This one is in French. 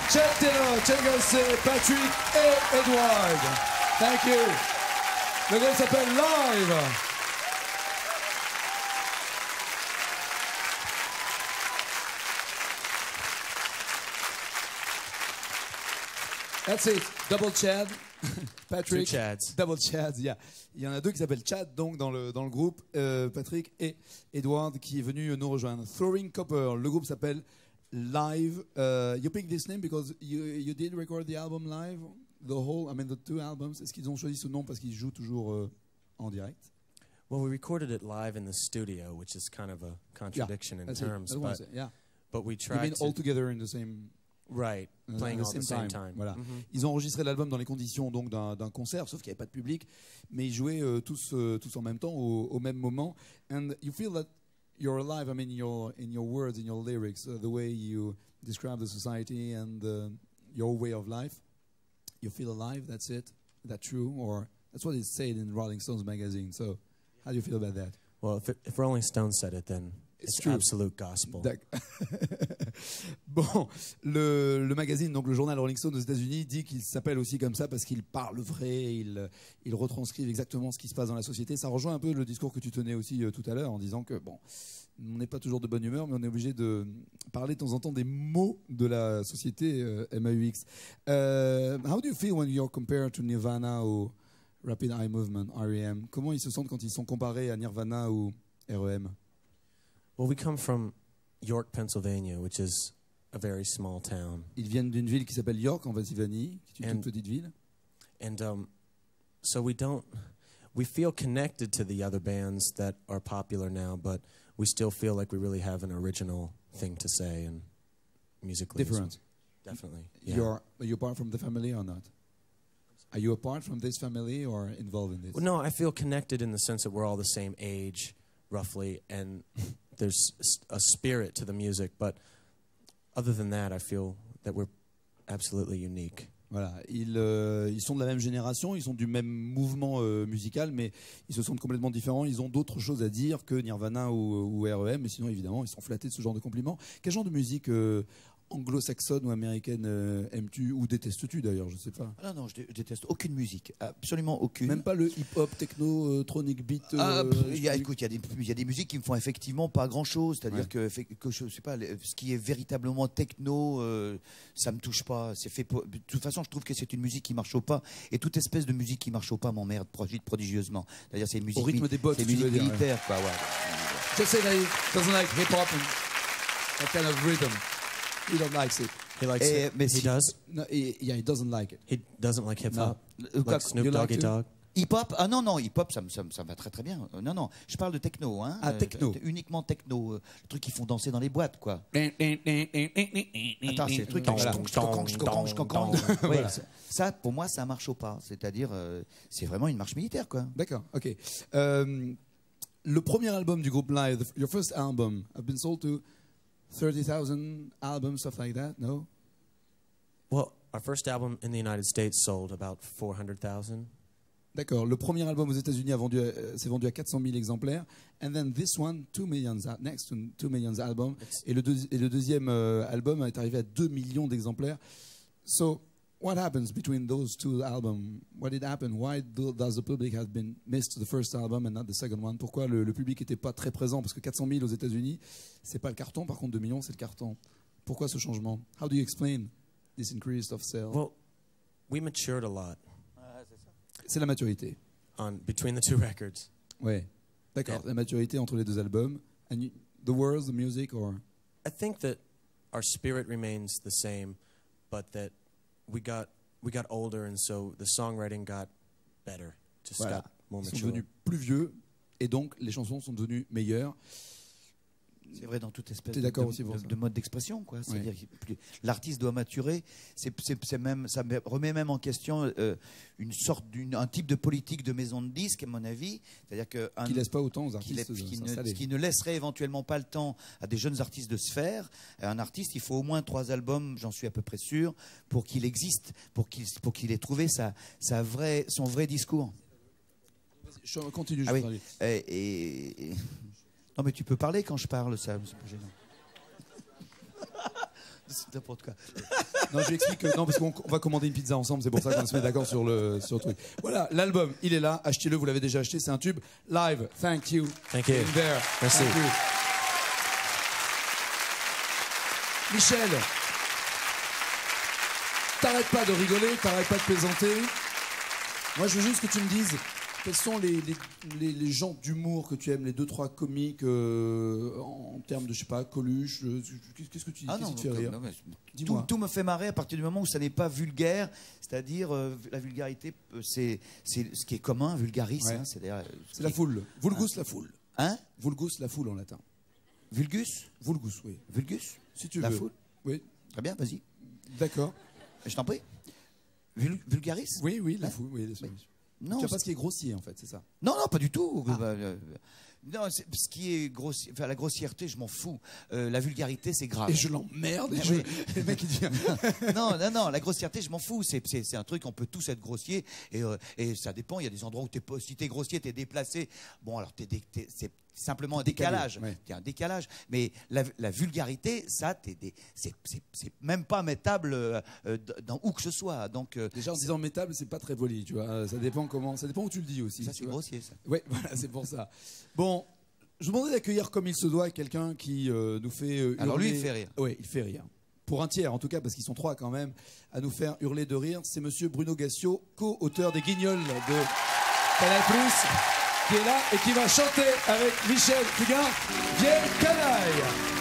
Chad Taylor, Chen Gassé, Patrick et Edward. Thank you. Le groupe s'appelle Live. That's it. Double Chad. Patrick. Two Chads. Double Chads, yeah. Il y en a deux qui s'appellent Chad donc dans le groupe. Patrick et Edward qui est venu nous rejoindre. Throwing Copper. Le groupe s'appelle Live. You picked this name because you did record the album live, the two albums. Est-ce qu'ils ont choisi ce nom parce qu'ils jouent toujours en direct? Well, we recorded it live in the studio, which is kind of a contradiction in terms. But we tried. You mean all together in the same. Right, playing all at the same time. Voilà. Ils ont enregistré l'album dans les conditions donc d'un concert, sauf qu'il n'y avait pas de public, mais ils jouaient tous en même temps, au même moment. And you feel that you're alive. I mean, in your words, in your lyrics, the way you describe the society and your way of life. You feel alive. That's it. Is that true, or that's what it said in Rolling Stones magazine? So, how do you feel about that? Well, if Rolling Stones said it, then it's absolute gospel. Bon, le magazine, donc le journal Rolling Stone aux États-Unis, dit qu'il s'appelle aussi comme ça parce qu'il parle vrai, il retranscrive exactement ce qui se passe dans la société. Ça rejoint un peu le discours que tu tenais aussi tout à l'heure en disant que bon, on n'est pas toujours de bonne humeur, mais on est obligé de parler de temps en temps des mots de la société MAUX. How do you feel when you're compared to Nirvana ou Rapid Eye Movement, REM? Comment ils se sentent quand ils sont comparés à Nirvana ou REM? Well, we come from York, Pennsylvania, which is a very small town. Ils viennent d'une ville qui s'appelle York, en Pennsylvanie, qui est une toute petite ville. And so we feel connected to the other bands that are popular now, but we still feel like we really have an original thing to say and musically. Different. Definitely. Yeah. Are you apart from the family or not? Are you apart from this family or involved in this? Well, no, I feel connected in the sense that we're all the same age, roughly, and there's a spirit to the music, but other than that, I feel that we're absolutely unique. Voilà, ils sont de la même génération, ils sont du même mouvement musical, mais ils se sentent complètement différents. Ils ont d'autres choses à dire que Nirvana ou REM, mais sinon, évidemment, ils sont flattés de ce genre de compliments. Quel genre de musique anglo-saxonne ou américaine aimes-tu ou détestes-tu d'ailleurs, je sais pas. Ah non, je déteste aucune musique, absolument aucune. Même pas le hip-hop, techno, tronic beat. Écoute, il y a des musiques qui me font effectivement pas grand-chose, c'est-à-dire que je sais pas, ce qui est véritablement techno, ça me touche pas. C'est fait de toute façon, je trouve que c'est une musique qui marche au pas, et toute espèce de musique qui marche au pas m'emmerde prodigieusement. C'est-à-dire c'est une musique au rythme des bottes, c'est musique militaire, quoi. Ouais. Just say that he doesn't like hip-hop and that kind of rhythm. He don't like it. He likes it. He does? No, he doesn't like it. He doesn't like hip-hop? No. Like Snoop Doggy Dogg? Hip-hop? Ah non, hip-hop, ça va très très bien. Non, je parle de techno. Hein. Ah, techno. Uniquement techno. Le truc qu'ils font danser dans les boîtes, quoi. Attends, c'est le truc... Voilà. Ça, pour moi, ça marche au pas. C'est-à-dire, c'est vraiment une marche militaire, quoi. D'accord, ok. Le premier album du groupe Live, your first album, have been sold to 30,000 albums, stuff like that, no? Well, our first album in the United States sold about 400,000. D'accord. Le premier album aux États-Unis s'est vendu à 400 000 exemplaires. And then this one, 2 million, next to 2 million album. Et le deuxième album est arrivé à 2 millions d'exemplaires. So, what happens between those two albums? What did happen? Why does the public have been missed the first album and not the second one? Pourquoi le public n'était pas très présent? Parce que 400 000 aux États-Unis, c'est pas le carton. Par contre, 2 millions, c'est le carton. Pourquoi ce changement? How do you explain this increase of sales? Well, we matured a lot. C'est la maturité. Between the two records. Ouais. D'accord. La maturité entre les deux albums. And the words, the music, or? I think that our spirit remains the same, but that we got older, and so the songwriting got better. Just got more mature. Ils sont devenus plus vieux, et donc les chansons sont devenues meilleures. C'est vrai dans toute espèce de mode d'expression, quoi. C'est-à-dire que l'artiste doit maturer. Même, ça remet même en question un type de politique de maison de disques, à mon avis. C'est-à-dire qui laisse pas autant aux artistes qui ne laisserait éventuellement pas le temps à des jeunes artistes de se faire. Un artiste, il faut au moins 3 albums, j'en suis à peu près sûr, pour qu'il existe, pour qu'il ait trouvé son vrai discours. Je continue. Ah oui. Non, mais tu peux parler quand je parle, ça, c'est pas gênant. C'est n'importe quoi. Non, je lui explique que non, parce qu'on va commander une pizza ensemble, c'est pour ça qu'on se met d'accord sur le truc. Voilà, l'album, il est là, achetez-le, vous l'avez déjà acheté, c'est un tube. Live, thank you. Thank you. In there. Merci. Thank you. Michel, t'arrêtes pas de rigoler, t'arrêtes pas de plaisanter. Moi, je veux juste que tu me dises quels sont les gens d'humour que tu aimes, les 2-3 comiques en termes de, je sais pas, Coluche. Qu'est-ce que tu dis? Qu'est-ce qui te fait rire? Dis-moi. Tout me fait marrer à partir du moment où ça n'est pas vulgaire, c'est-à-dire la vulgarité, c'est ce qui est commun, vulgaris. Ouais. Hein, c'est la foule. Vulgus, la foule. Hein? Vulgus, la foule en latin. Vulgus? Vulgus, oui. Vulgus? Si tu La veux. foule? Oui. Très bien, vas-y. D'accord. Je t'en prie. Vulgaris? Oui, oui, la foule. Oui, Non, tu vois pas ce qui est grossier, en fait, c'est ça. non, pas du tout. Ah. Non, ce qui est grossier, enfin, la grossièreté, je m'en fous. La vulgarité, c'est grave. Et je l'emmerde. Ah oui. Le mec, il dit. Non, la grossièreté, je m'en fous. C'est un truc, on peut tous être grossier. Et ça dépend. Il y a des endroits où si t'es grossier, t'es déplacé. Bon, alors c'est simplement un décalage. Ouais. T'es un décalage. Mais la vulgarité, ça, c'est même pas mettable dans où que ce soit. Donc, Déjà, en disant métable, c'est pas très poli, tu vois. Ça dépend où tu le dis aussi. ça, tu c'est vois. grossier, ça. Oui, voilà, c'est pour ça. Bon, je vous demandais d'accueillir comme il se doit quelqu'un qui nous fait hurler. Alors lui, il fait rire. Oui, il fait rire. Pour un tiers, en tout cas, parce qu'ils sont 3 quand même, à nous faire hurler de rire. C'est monsieur Bruno Gassio, co-auteur des Guignols de Canal+, qui est là et qui va chanter avec Michel Fugain, Vieille Canaille.